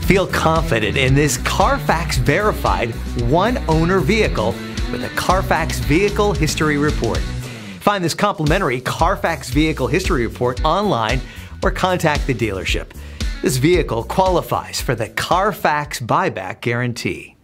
Feel confident in this Carfax verified one-owner vehicle with a Carfax Vehicle History Report. Find this complimentary Carfax Vehicle History Report online or contact the dealership. This vehicle qualifies for the Carfax Buyback Guarantee.